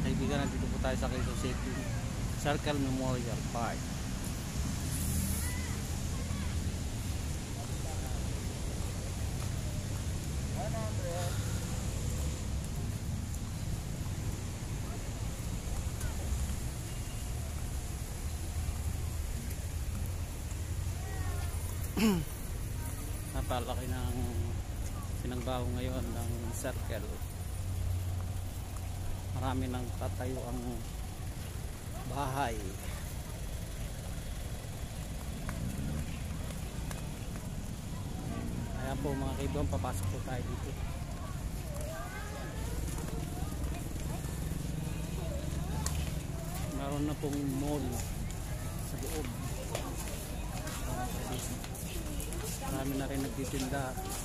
kaibigan, nandito po tayo sa Quezon City Circle Memorial Park. Napalaki ng sinangbaho ngayon ng circle. Marami nang tatayo ang bahay. Ayan po mga kaibigan, papasok po tayo dito. Meron na pong mall sa loob. Marami na rin nagtitinda.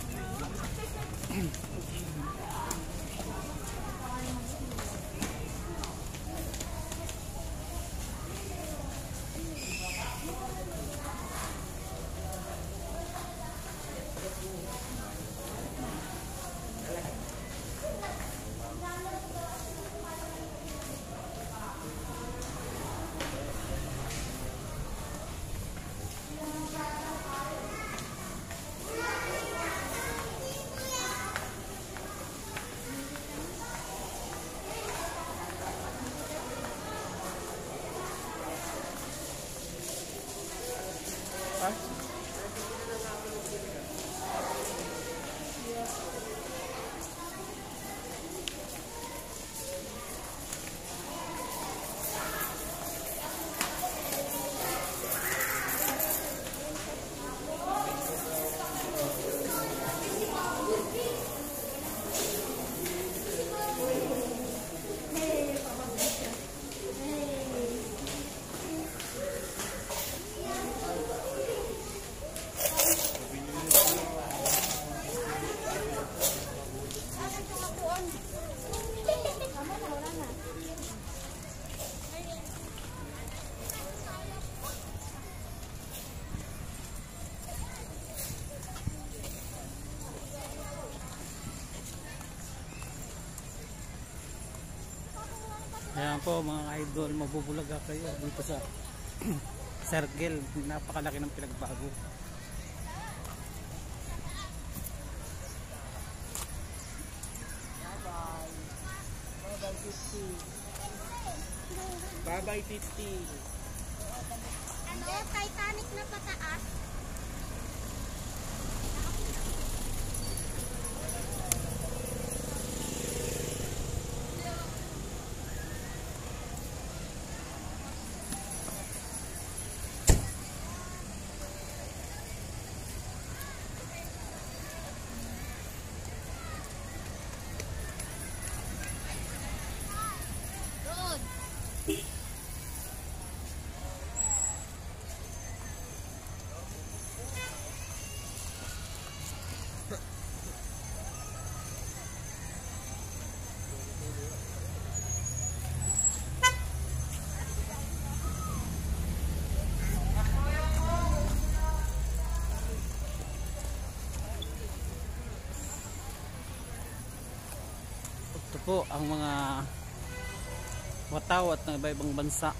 Ayan po mga idol, mabubulaga kayo dito sa circle. Napakalaki ng pinagbago. Bye-bye 50. Ano? Titanic na pataas? Ito po ang mga watawat ng iba-ibang bansa.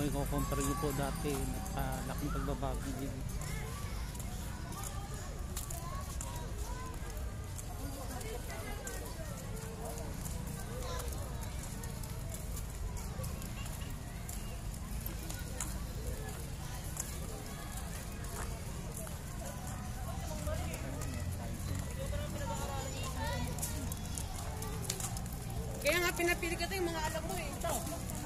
kung i-compare nyo po dati, napalaking pagbabago din. Kaya nga pinapili ka ito yung mga alam mo eh. Ito.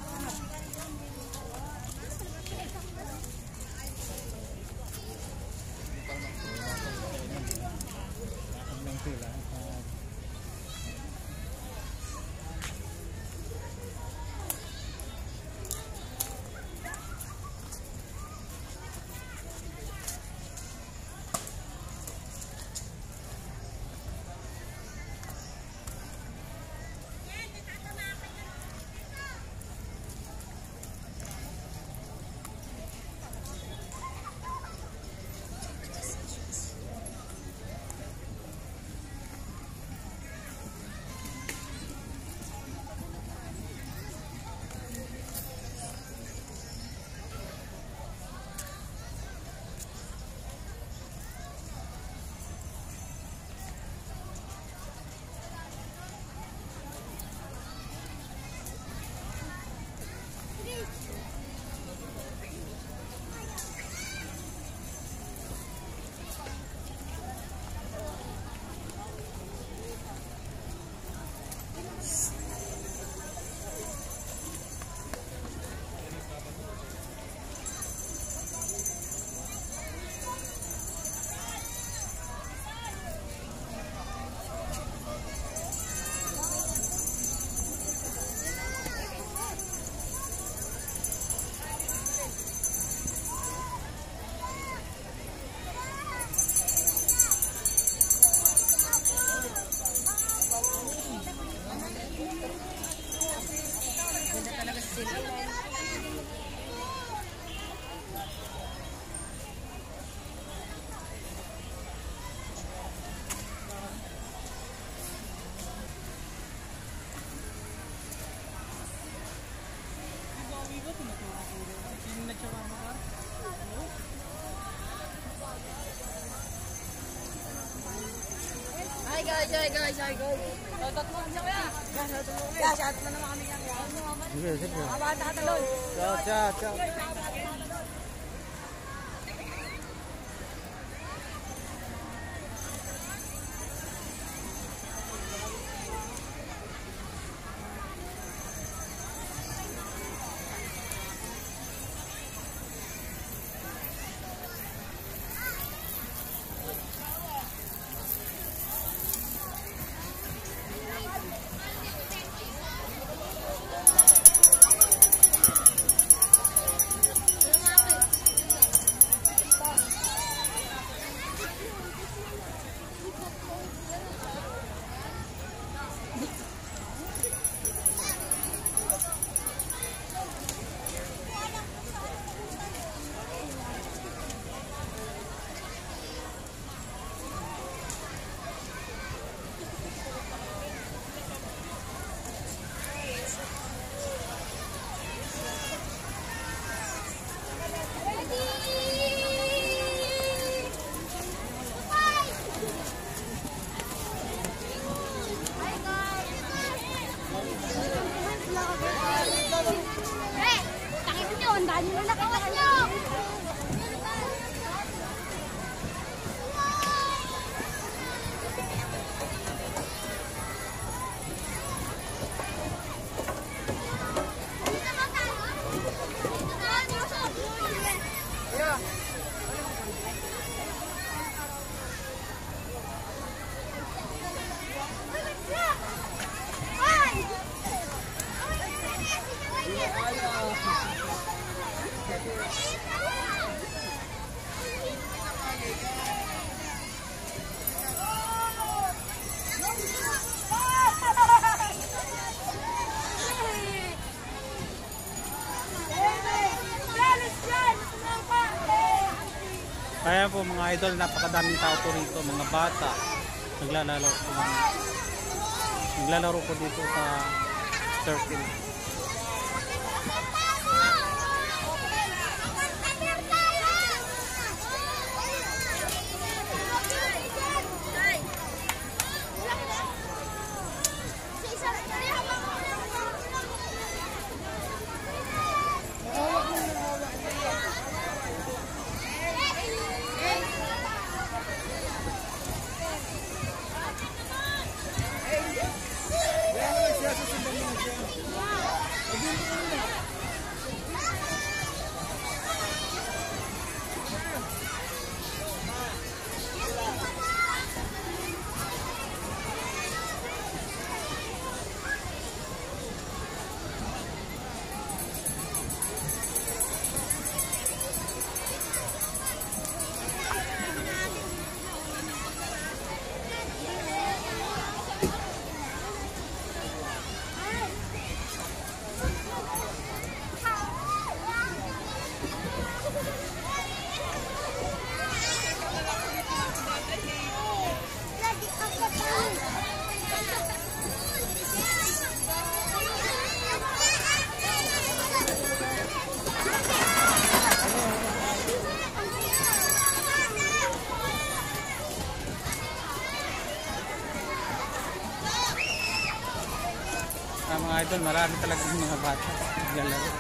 Hi guys. Shoutout mo kami kuya. Shoutout mo naman kami yan. Sige. Abata ka doon. Ciao. Kaya po mga idol, napakadaming tao po rito, mga bata naglalaro po dito sa circle. Mga idol, marami talaga yung mga bata naglalaro.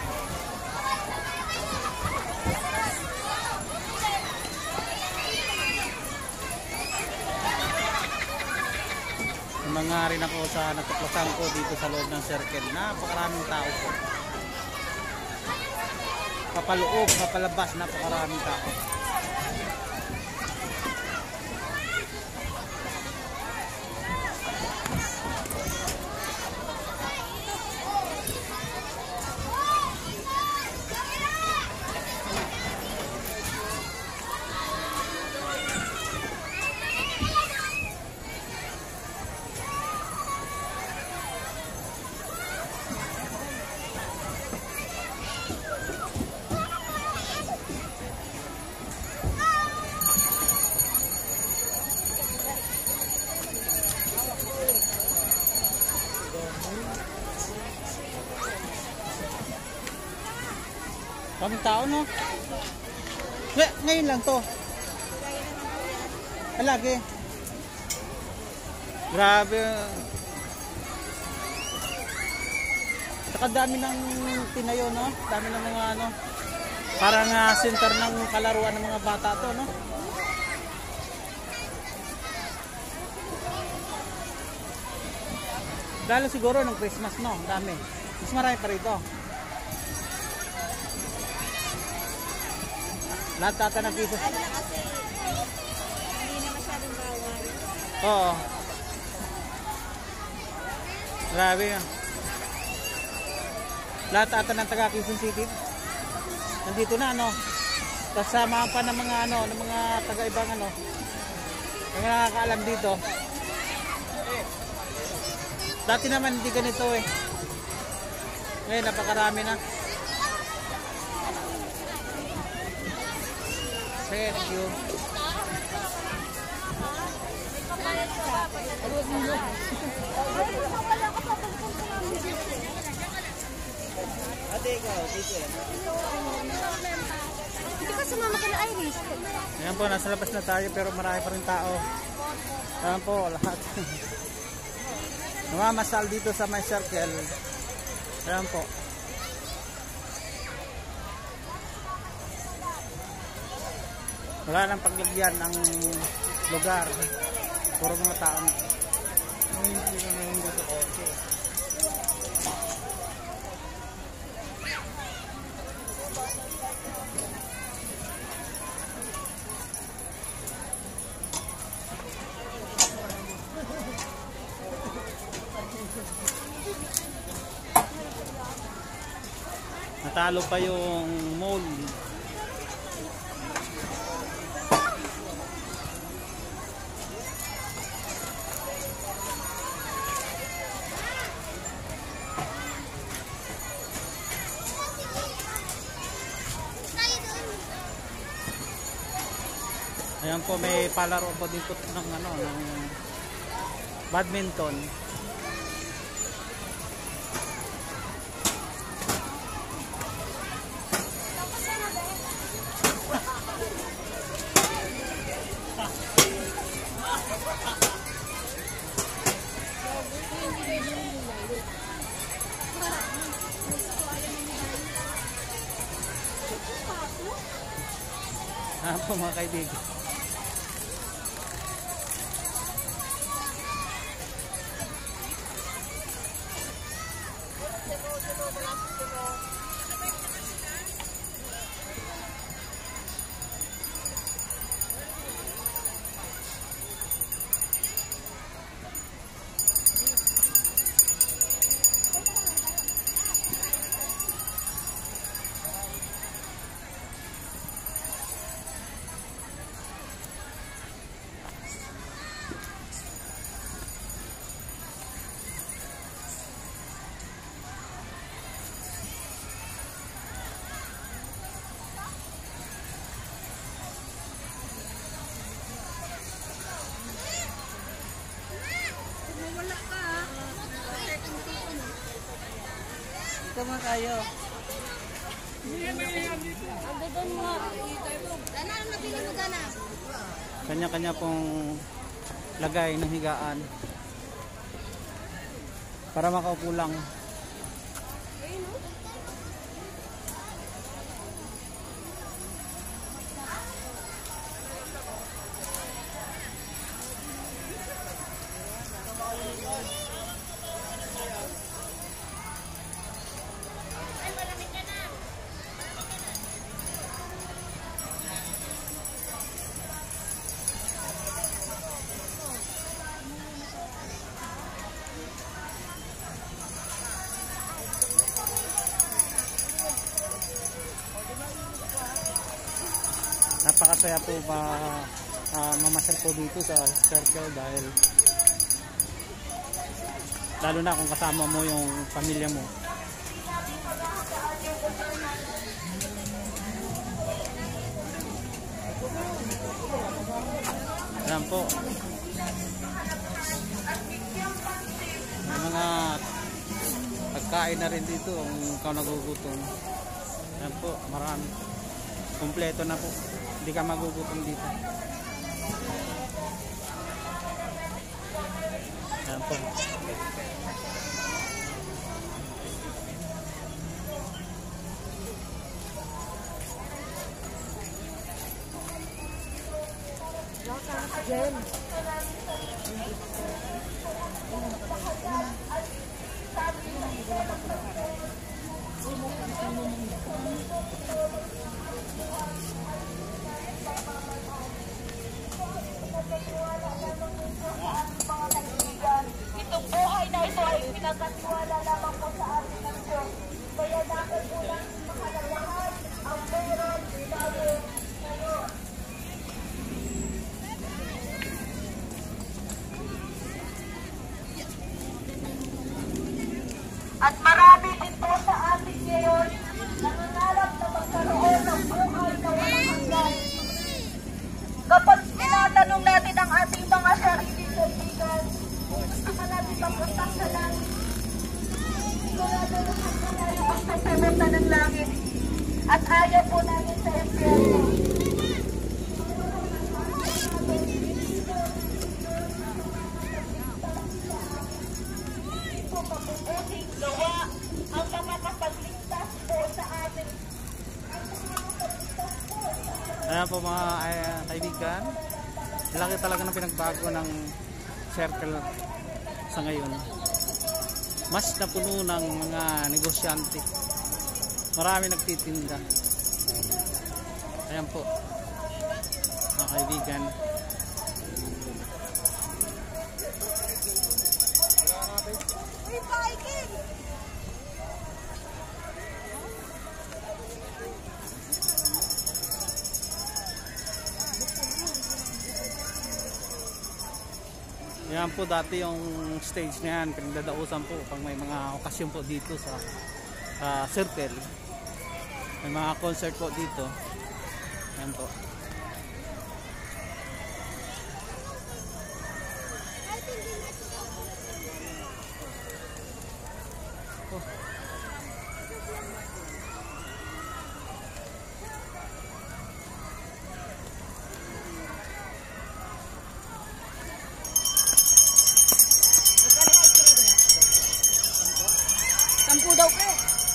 Mga rin ako sa natuklasan ko dito sa loob ng circle. Napakaraming tao po. Kapaloob, kapalabas, napakaraming tao. Kaming tao, no? Ngayon lang to. Lagi. Grabe. Saka dami ng tinayo, no? Dami ng mga ano. Parang center ng kalaruan ng mga bata to, no? Lalo siguro ng Christmas, no? Dami. Mas marami pa rito. Lahat tata ng piso. Ano na kasi, hindi na masyadong bawal. Oo. Grabe nga. Lahat ata ng taga Quezon City. Nandito na, ano. Kasama pa ng mga ano, ng mga taga-ibang ano. Yung nakakaalam dito. Dati naman hindi ganito eh. Ngayon napakarami na. Thank you. Ate, ikaw, dito eh. Hindi ka sumama ka na Iris. Ayan po, nasa labas na tayo pero marami pa rin tao. Ayan po, lahat. Namamasal dito sa my circle. Ayan po. Wala nang paglagyan ng lugar. Puro mga tao. Natalo pa yung mall. Ayan po, may palaro po dito ng ano, ng badminton. Ayan po mga kaibigan. wala ka ha. Ito mga kayo. Ando doon mo. Dana, ano nabili mo Dana? Kanya-kanya pong lagay ng higaan. Para makaupo lang. Napakasaya po mamasyal po dito sa circle dahil lalo na kung kasama mo yung pamilya mo. Ayan po. May mga pagkain na rin dito kung ikaw nagugutom. Ayan po, marami. Kompleto na po. Hindi ka magugutom dito. Ayan po. Itong buhay na ito ay pinagkatiwala lamang po sa ating ng Diyos. Kaya dapat po lang makalawahan ang meron natin ngayon. At marami din po sa atin ngayon nangangarap na magkaroon ng buhay na walang hanggan. Kapag tinatanong natin ang ating mga sarili kaibigan, gusto ka natin mapuntang sa langit. Sigurado naman po tayo ang sasagutan ng langit. At ayaw po natin sa impyerno. Ito mabubuting gawa ang makakapagligtas po sa atin. Ayan po mga kaibigan. Laki talaga ng pinagbago ng circle sa ngayon. Mas napuno ng mga negosyante. Marami nagtitinda. Ayan po mga kaibigan. Yan po dati yung stage na yan, pinagdadausan po pag may mga okasyon po dito sa circle. May mga concert po dito. Yan po. Sampu daw pre.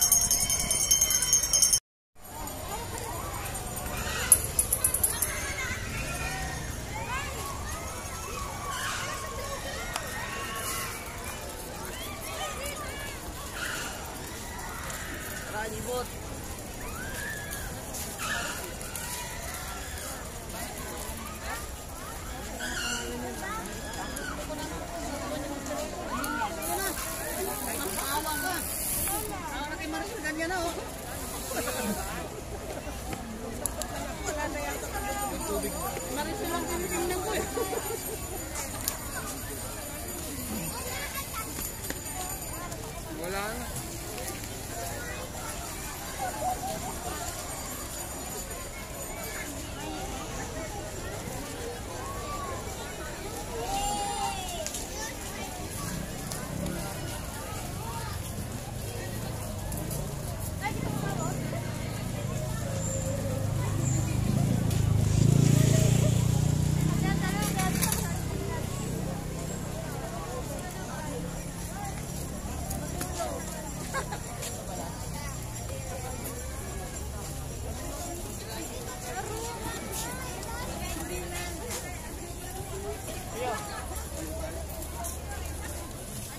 Ralibot. Wala na.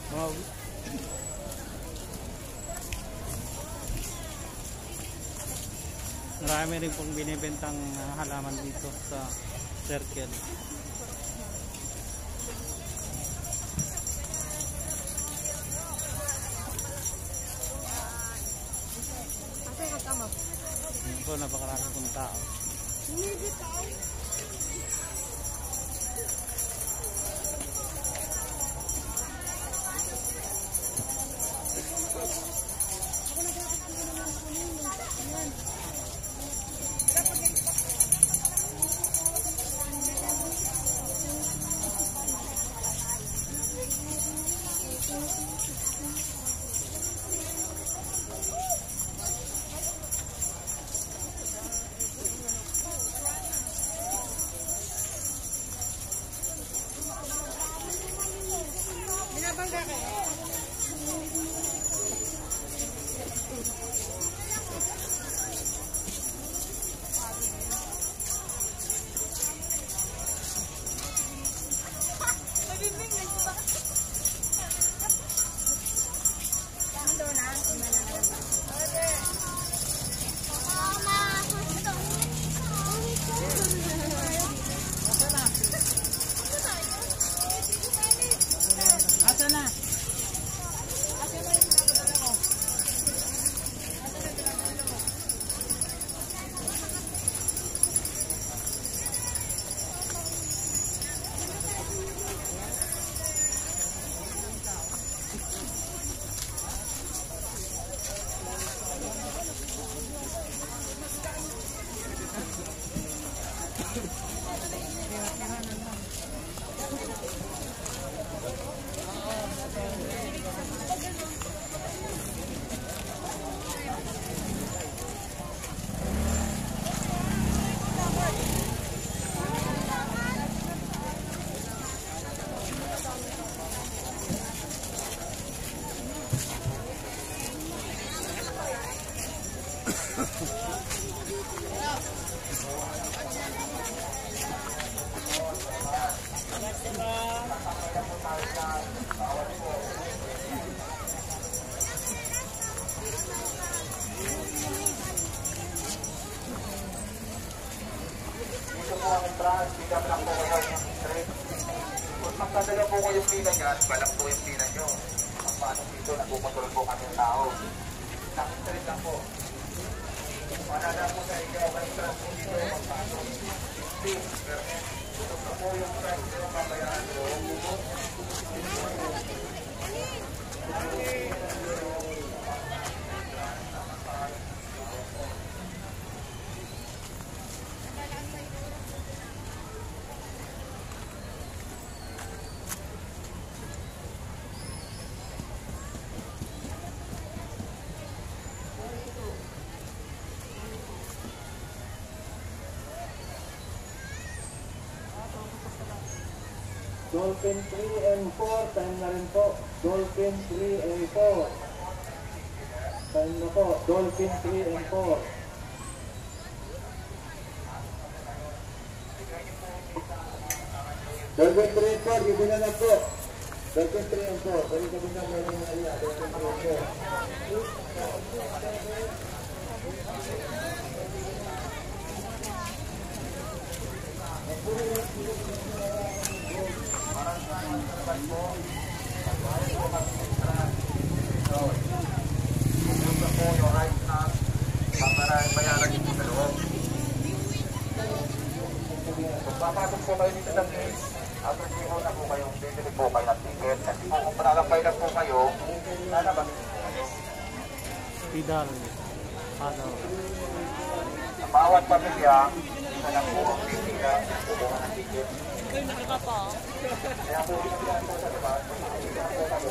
Wow. Marami rin pong binibentang halaman dito sa Circle. Yun po, napakarami pong tao. Magkadala po ko yung pila niyan, balang po yung pila nyo. Paano dito, nagpupatulog po kami ng tao. Nakit rin lang po. Manala po sa ikaw, basta po dito yung magpasok. Ito po yung price nyo, kabayaan nyo. Dolphin 3 and 4, time na rin po. Dolphin 3 and 4. Time na po, Dolphin 3 and 4. Dolphin 3 and 4, gibunan na po. Dolphin 3 and 4, balik ka na meron na iya. Dolphin 3 and Papasok po kayo dito ng gate. After di mo na po kayong bibili po kayo ng ticket. Kasi po kung panalakay lang po kayo, lalabas po kayo. Pidal. Sa bawat pamilya, isa lang po ang pipila, kukuha ng ticket. Kaya po pipilihan po sa labas, pipilihan po kayo.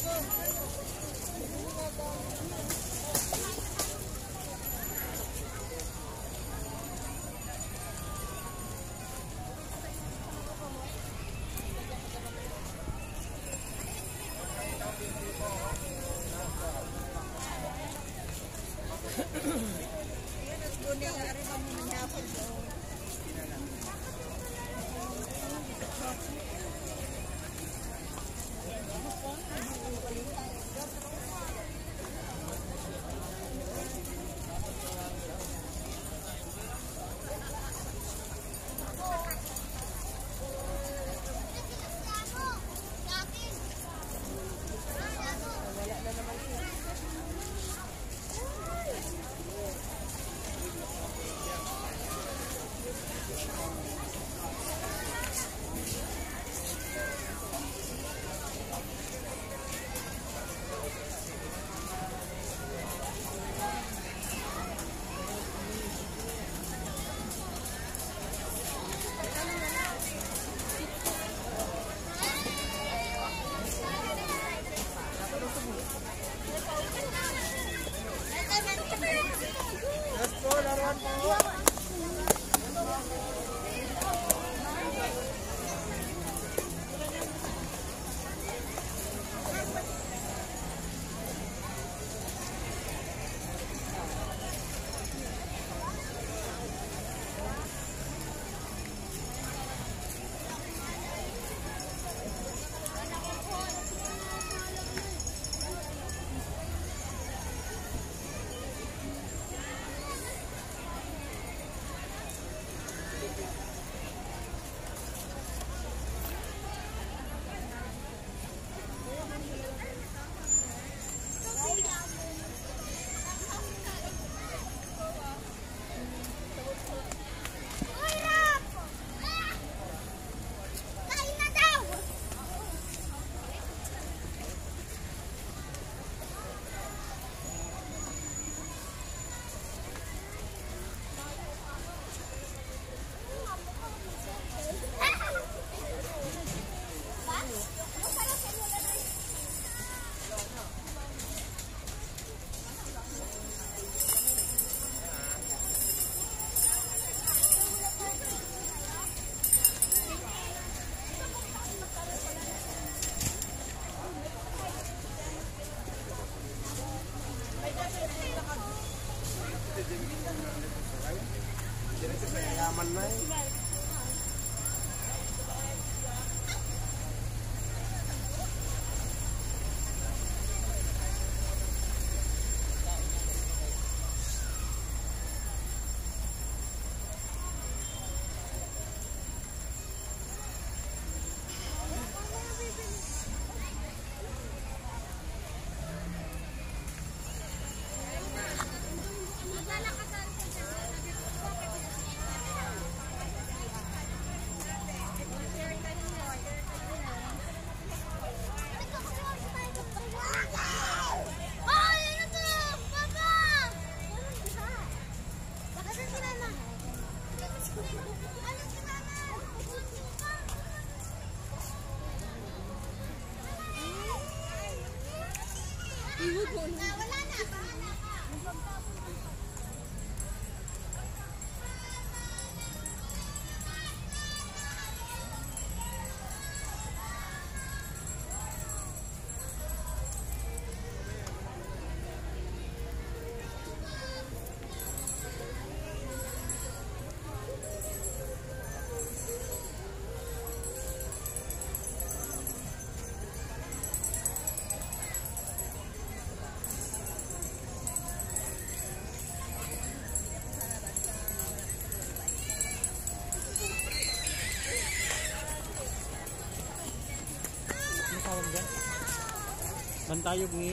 Bantayog ni.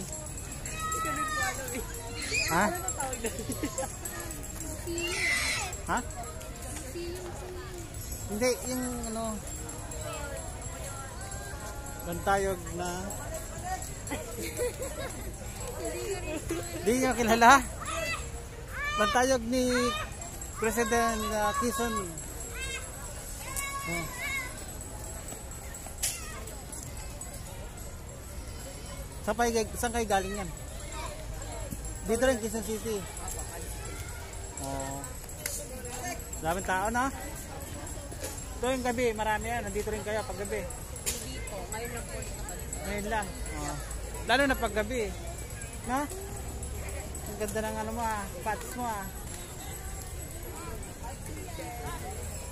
Ha? Ha? Hindi, yung ano, bantayog na. Hindi nyo kilala? Bantayog ni President Quezon. Oh. Saan kayo galing yan? Dito rin, Quezon City. Oh. Daming tao na. Ito yung gabi, marami yan. Nandito rin kayo pag gabi. Dito, ngayon lang po dito. Ngayon lang. Oh. Lalo na pag gabi. Na? Ang ganda ng ano mo ah, pats mo ah.